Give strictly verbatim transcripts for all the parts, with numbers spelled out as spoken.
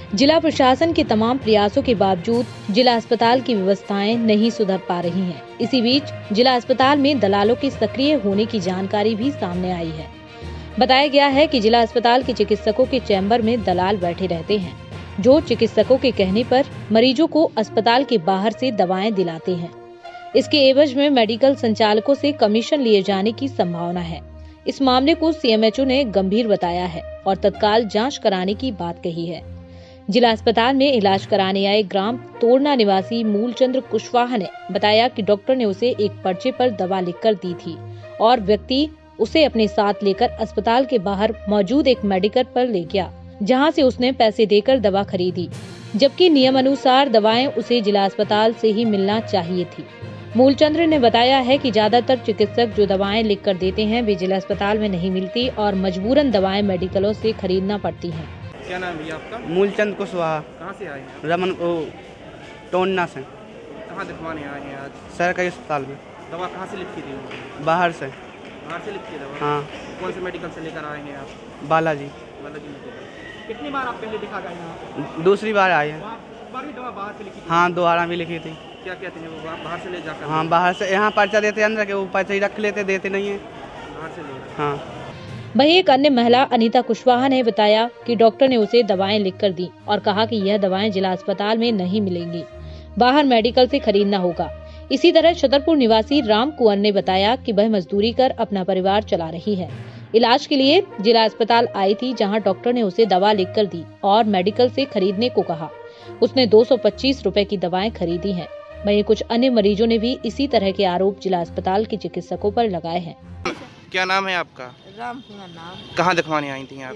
जिला प्रशासन के तमाम प्रयासों के बावजूद जिला अस्पताल की व्यवस्थाएं नहीं सुधर पा रही हैं। इसी बीच जिला अस्पताल में दलालों के सक्रिय होने की जानकारी भी सामने आई है। बताया गया है कि जिला अस्पताल के चिकित्सकों के चैम्बर में दलाल बैठे रहते हैं, जो चिकित्सकों के कहने पर मरीजों को अस्पताल के बाहर से दवाएं दिलाते हैं। इसके एवज में मेडिकल संचालकों से कमीशन लिए जाने की संभावना है। इस मामले को सीएमएचओ ने गंभीर बताया है और तत्काल जांच कराने की बात कही है। जिला अस्पताल में इलाज कराने आए ग्राम तोड़ना निवासी मूलचंद्र कुशवाहा ने बताया कि डॉक्टर ने उसे एक पर्चे पर दवा लिखकर दी थी और व्यक्ति उसे अपने साथ लेकर अस्पताल के बाहर मौजूद एक मेडिकल पर ले गया, जहां से उसने पैसे देकर दवा खरीदी, जबकि नियम अनुसार दवाएं उसे जिला अस्पताल से ही मिलना चाहिए थी। मूलचंद्र ने बताया है कि ज्यादातर चिकित्सक जो दवाएं लिख कर देते हैं वे जिला अस्पताल में नहीं मिलती और मजबूरन दवाएं मेडिकलों से खरीदना पड़ती हैं। क्या नाम है आपका? मूलचंद कुशवाहा। कहाँ से आए हैं? रमन ओ टोन्ना से। कहाँ दिखवाने आए हैं आज? सरकारी अस्पताल में। दवा कहाँ से लिखी थी? बाहर से। बाहर से लिखी दवा? हाँ। कौन से मेडिकल से लेकर आए हैं आप? बालाजी। बालाजी मेडिकल। कितनी बार आप पहले दिखा गए यहाँ? दूसरी बार आए हैं। बार भी दवा बाहर से लिखी थी? हाँ, दोबारा भी लिखी थी। क्या कहते हैं वो बाहर से ले जाकर? हाँ, बाहर से। यहाँ पर्चा देते अंदर के, वो पर्चा ही रख लेते, देते नहीं है। बाहर से ले? हाँ। वहीं एक अन्य महिला अनीता कुशवाहा ने बताया कि डॉक्टर ने उसे दवाएं लिखकर दी और कहा कि यह दवाएं जिला अस्पताल में नहीं मिलेंगी, बाहर मेडिकल से खरीदना होगा। इसी तरह छतरपुर निवासी राम कुंवर ने बताया कि वह मजदूरी कर अपना परिवार चला रही है। इलाज के लिए जिला अस्पताल आई थी, जहां डॉक्टर ने उसे दवा लिखकर दी और मेडिकल से खरीदने को कहा। उसने दो सौ पच्चीस रुपए की दवाएं खरीदी हैं। वहीं कुछ अन्य मरीजों ने भी इसी तरह के आरोप जिला अस्पताल के चिकित्सकों पर लगाए हैं। क्या नाम है आपका? राम कुमार नाम। कहाँ दिखवाने आई थी आप?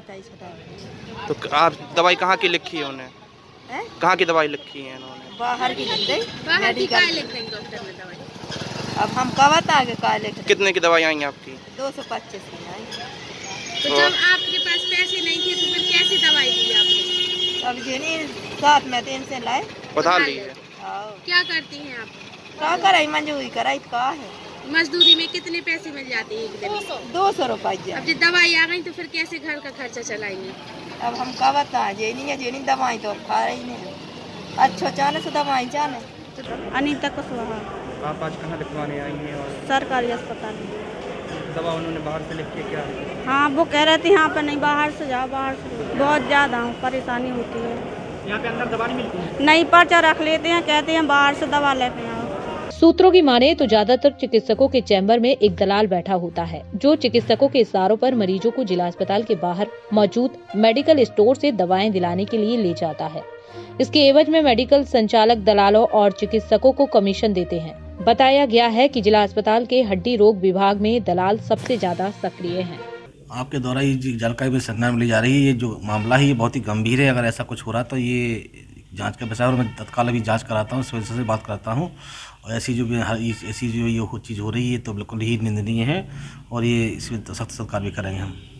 तो आप दवाई कहाँ की लिखी है उन्हें? कहाँ की दवाई लिखी है इन्होंने? बाहर की लिख गई। बाहर की काय लिख देंगे डॉक्टर ने दवाई? अब हम कब आगे काय लिख? कितने की दवाई आई आपकी? दो सौ पच्चीस की आई। तो जब आपके पास पैसे नहीं थे तो फिर कैसी दवाई दी आपने? अब जेनी साथ में तीन से लाए बता ली है। क्या करती हैं आप? क्या कराई? मंजूरी कराई का है। मजदूरी में कितने पैसे मिल जाते हैं एक दिन? दो सौ रुपये। अब जब दवाई आ गई तो फिर कैसे घर का खर्चा चलाएंगे? अब हम का बता, जेनी है जेनी दवाई तो खा रही नहीं। अच्छा चाने से दवाई जाने। अनीता कुशवाहा। आप आज कहाँ दिखवाने आई हैं? और सरकारी अस्पताल में। दवा उन्होंने बाहर से लिख के क्या? हाँ, वो कह रहे थे यहाँ पे नहीं, बाहर से जाओ, बाहर से। बहुत ज़्यादा परेशानी होती है। यहाँ पे अंदर दवा नहीं मिलती? नहीं, पर्चा रख लेते हैं, कहते हैं बाहर से दवा लेते हैं। सूत्रों की माने तो ज्यादातर चिकित्सकों के चैम्बर में एक दलाल बैठा होता है, जो चिकित्सकों के इशारों पर मरीजों को जिला अस्पताल के बाहर मौजूद मेडिकल स्टोर से दवाएं दिलाने के लिए ले जाता है। इसके एवज में मेडिकल संचालक दलालों और चिकित्सकों को कमीशन देते हैं। बताया गया है कि जिला अस्पताल के हड्डी रोग विभाग में दलाल सबसे ज्यादा सक्रिय हैं। आपके द्वारा ये जानकारी में संज्ञान मिली जा रही है। ये जो मामला है ये बहुत ही गंभीर है। अगर ऐसा कुछ हो रहा तो ये जांच का विषय और मैं तत्काल अभी जांच कराता हूँ, इस वजह से बात करता हूँ। और ऐसी जो भी ऐसी जो ये चीज़ हो रही है तो बिल्कुल ही निंदनीय है और ये इसमें सख्त सख्त कार्रवाई करेंगे हम।